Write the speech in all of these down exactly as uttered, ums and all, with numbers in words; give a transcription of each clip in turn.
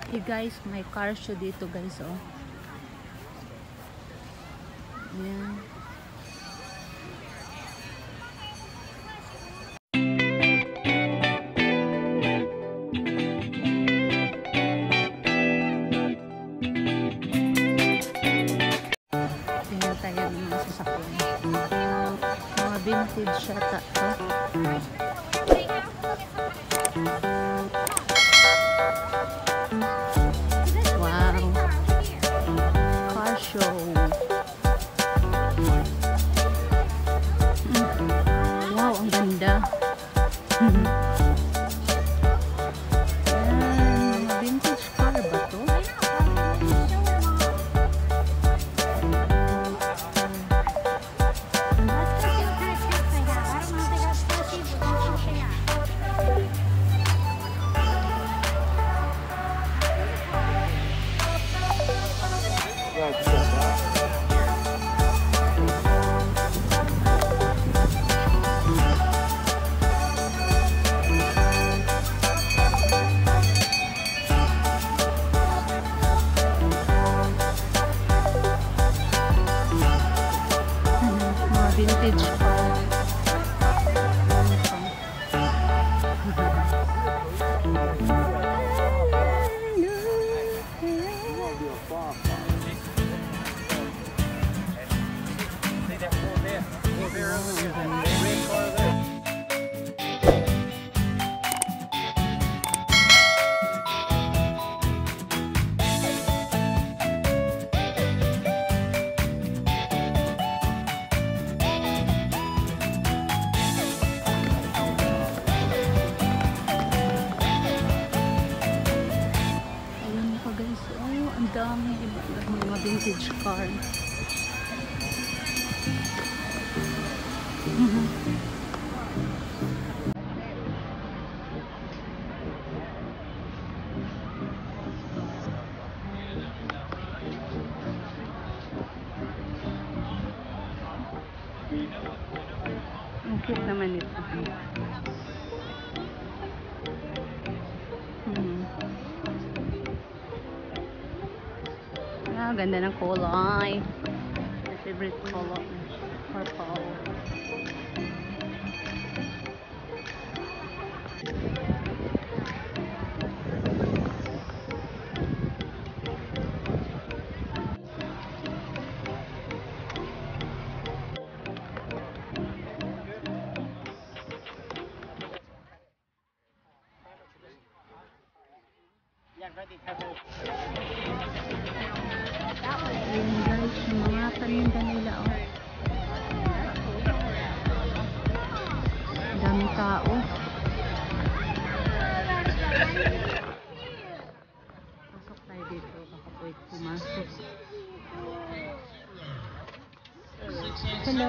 Hey guys, may car show dito guys, oh. Ayan. Tingnan tayo ng mga sasakyan. Mga vintage siya ta to. Wow. Car show. Wow, ang ganda. Ayan, mga vintage car ba to? Vintage car. Ang dami iba mga vintage car. Mm-hmm. Ang cute naman ito. Mm-hmm. Ah, ganda ng kulay. My favorite color. Purple. Ayan guys, yung mga paninda nila, oh. Daming tao. Pasok tayo dito, kakapoy pumasok. Hello.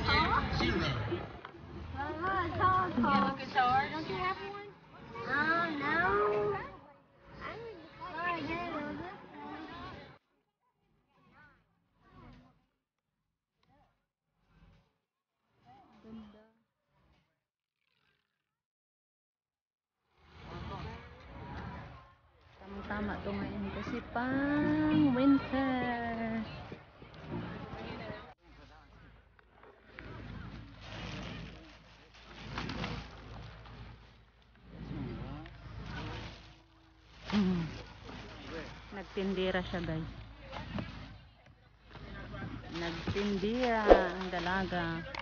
Don't you have one? Oh, no. Tama to ngayon kasi pang winter. Mm. Nagtindera siya guys. Nagtindera ang dalaga.